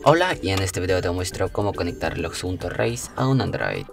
Hola, y en este video te muestro cómo conectar los Suunto Race a un Android.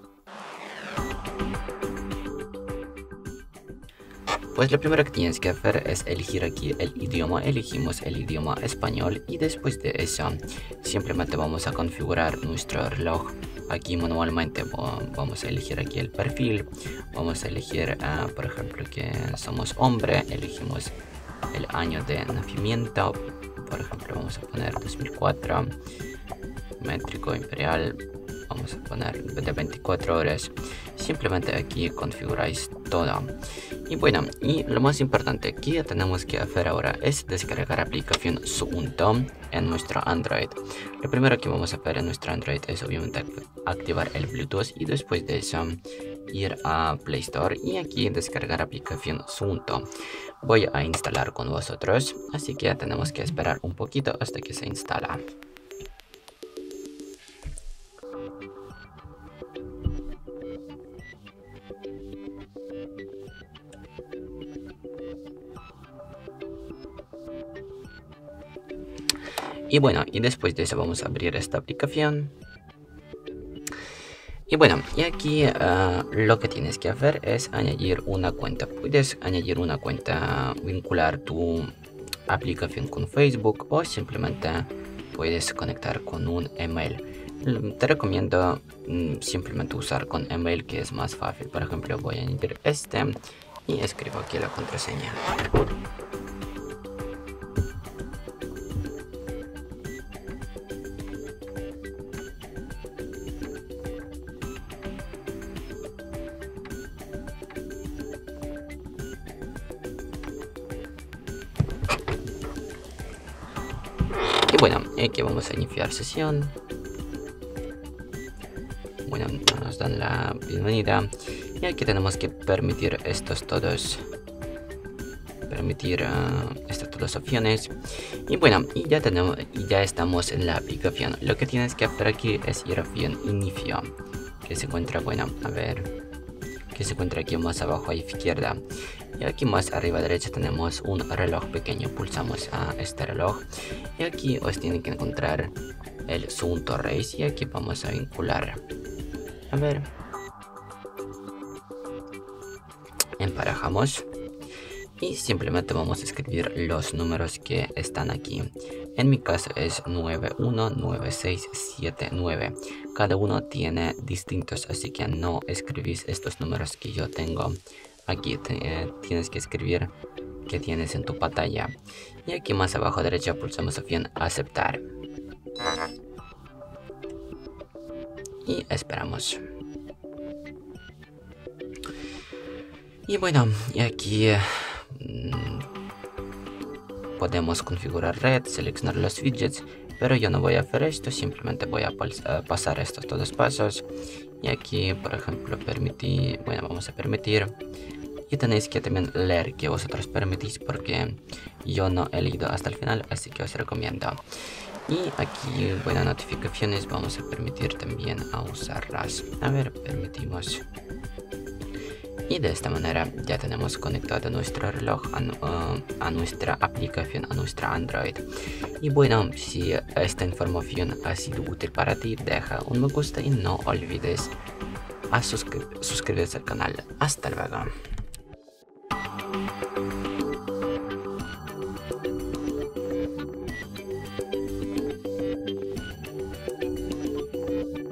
Pues lo primero que tienes que hacer es elegir aquí el idioma. Elegimos el idioma español y después de eso simplemente vamos a configurar nuestro reloj. Aquí manualmente vamos a elegir aquí el perfil. Vamos a elegir por ejemplo que somos hombre. Elegimos el año de nacimiento. Por ejemplo vamos a poner 2004. Métrico imperial. Vamos a poner de 24 horas. Simplemente aquí configuráis todo. Y bueno, y lo más importante que tenemos que hacer ahora es descargar aplicación Suunto en nuestro Android. Lo primero que vamos a hacer en nuestro Android es obviamente activar el Bluetooth y después de eso ir a Play Store y aquí descargar aplicación Suunto. Voy a instalar con vosotros, así que tenemos que esperar un poquito hasta que se instala. Y bueno, y después de eso vamos a abrir esta aplicación. Y bueno, y aquí lo que tienes que hacer es añadir una cuenta. Puedes añadir una cuenta, vincular tu aplicación con Facebook o simplemente puedes conectar con un email. Te recomiendo simplemente usar con email, que es más fácil. Por ejemplo, voy a añadir este y escribo aquí la contraseña. Y bueno, aquí vamos a iniciar sesión. Bueno, nos dan la bienvenida. Y aquí tenemos que permitir estos todos. Permitir estas todas opciones. Y bueno, y ya estamos en la aplicación. Lo que tienes que hacer aquí es ir a opción inicio, que se encuentra, bueno, a ver, que se encuentra aquí más abajo a izquierda. Y aquí más arriba a derecha tenemos un reloj pequeño. Pulsamos a este reloj y aquí os tienen que encontrar el Suunto Race y aquí vamos a vincular. A ver, emparejamos y simplemente vamos a escribir los números que están aquí. En mi caso es 919679. Cada uno tiene distintos, así que no escribís estos números que yo tengo. Aquí tienes que escribir que tienes en tu pantalla. Y aquí más abajo a derecha pulsamos opción aceptar. Y esperamos. Y bueno, y aquí podemos configurar red, seleccionar los widgets, pero yo no voy a hacer esto, simplemente voy a pasar estos todos pasos. Y aquí, por ejemplo, vamos a permitir. Y tenéis que también leer que vosotros permitís, porque yo no he leído hasta el final, así que os recomiendo. Y aquí, bueno, notificaciones vamos a permitir también a usarlas. A ver, permitimos. Y de esta manera ya tenemos conectado nuestro reloj a nuestra aplicación, a nuestra Android. Y bueno, si esta información ha sido útil para ti, deja un me gusta y no olvides a suscribirse al canal. Hasta luego.